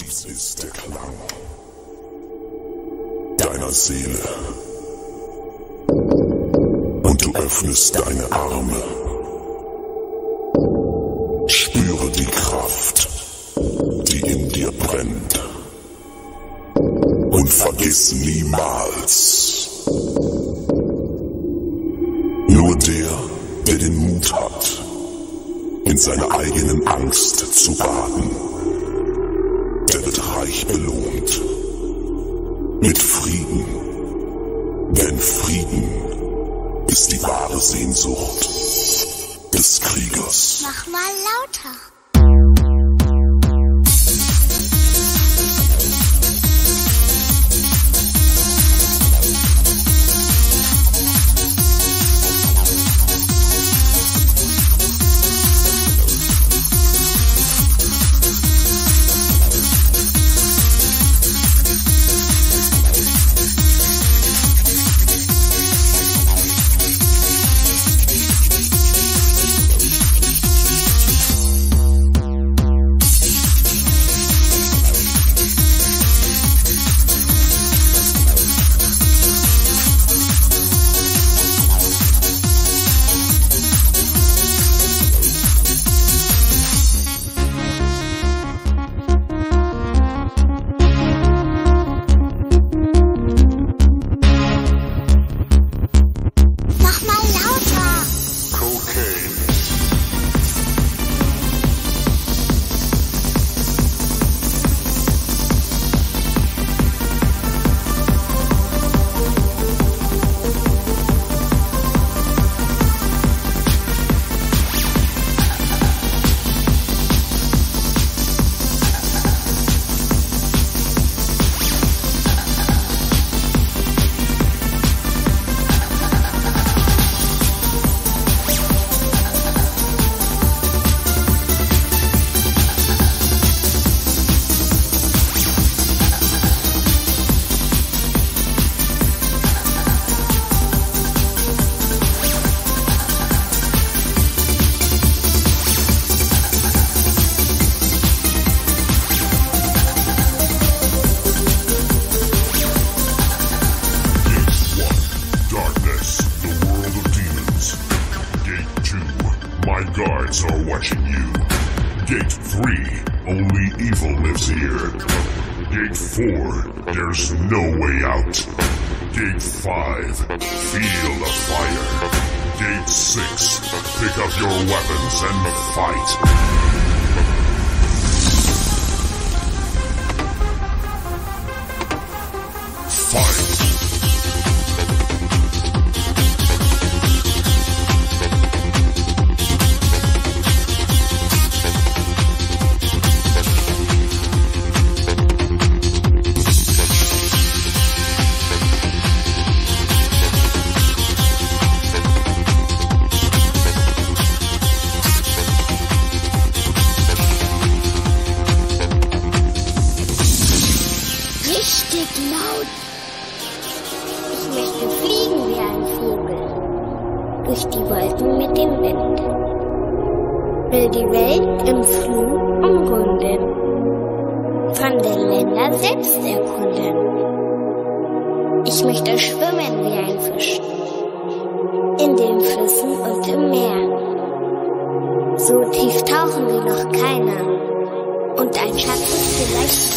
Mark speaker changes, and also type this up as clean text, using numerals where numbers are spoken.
Speaker 1: ist der Klang deiner Seele. Und du öffnest deine Arme. Spüre die Kraft, die in dir brennt. Und vergiss niemals, nur der den Mut hat, in seiner eigenen Angst zu baden, der wird reich belohnt. Mit Frieden. Denn Frieden ist die wahre Sehnsucht des Kriegers.
Speaker 2: Mach mal lauter.
Speaker 1: There's no way out. Gate 5, feel the fire. Gate 6, pick up your weapons and fight. Fight.
Speaker 2: Will die Welt im Flug umrunden, fremde Länder selbst erkunden. Ich möchte schwimmen wie ein Fisch, in den Flüssen und im Meer. So tief tauchen wie noch keiner, und ein Schatz ist vielleicht